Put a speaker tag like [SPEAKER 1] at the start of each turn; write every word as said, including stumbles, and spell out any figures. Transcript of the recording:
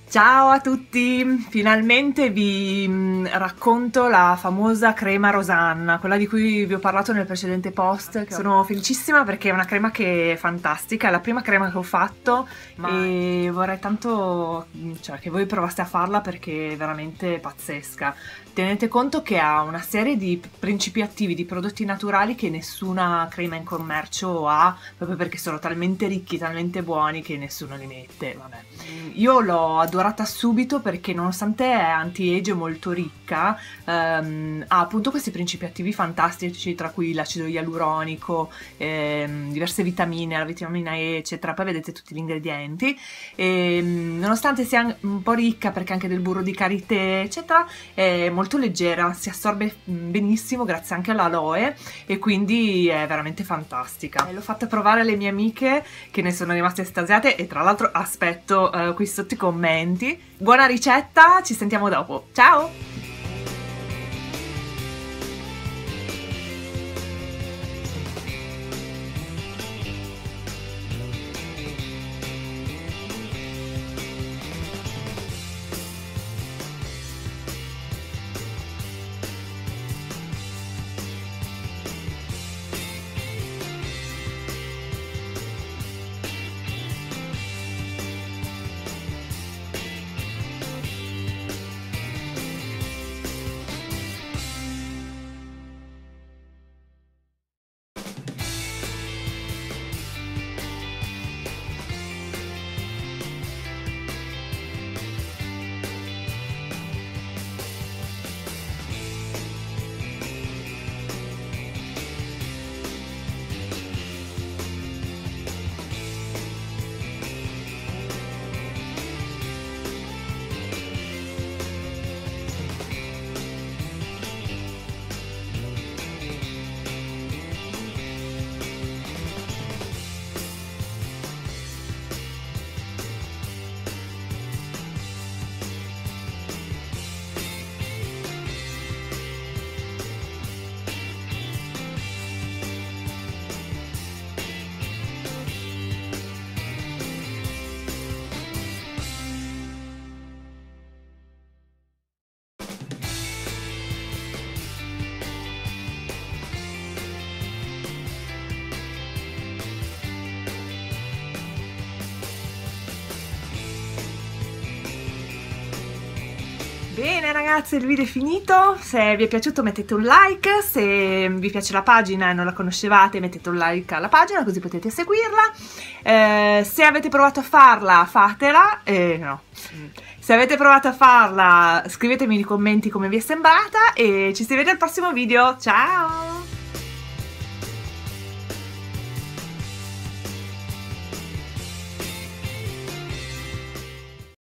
[SPEAKER 1] Ciao a tutti! Finalmente vi mh, racconto la famosa crema Rosanna, quella di cui vi ho parlato nel precedente post. Sono felicissima perché è una crema che è fantastica, è la prima crema che ho fatto e vorrei tanto cioè, che voi provaste a farla perché è veramente pazzesca. Tenete conto che ha una serie di principi attivi, di prodotti naturali che nessuna crema in commercio ha, proprio perché sono talmente ricchi, talmente buoni che nessuno li mette. Vabbè. Io l'ho adorata subito perché nonostante è anti-age molto ricca, ehm, ha appunto questi principi attivi fantastici, tra cui l'acido ialuronico, ehm, diverse vitamine, la vitamina E, eccetera. Poi vedete tutti gli ingredienti. E, nonostante sia un po' ricca, perché anche del burro di karité, eccetera, è molto leggera, si assorbe benissimo grazie anche all'aloe e quindi è veramente fantastica. L'ho fatta provare alle mie amiche che ne sono rimaste estasiate e tra l'altro aspetto uh, qui sotto i commenti. Buona ricetta, ci sentiamo dopo, ciao! Bene ragazzi, il video è finito, se vi è piaciuto mettete un like, se vi piace la pagina e non la conoscevate mettete un like alla pagina così potete seguirla, eh, se avete provato a farla fatela, eh, no, se avete provato a farla scrivetemi nei commenti come vi è sembrata e ci si vede al prossimo video, ciao!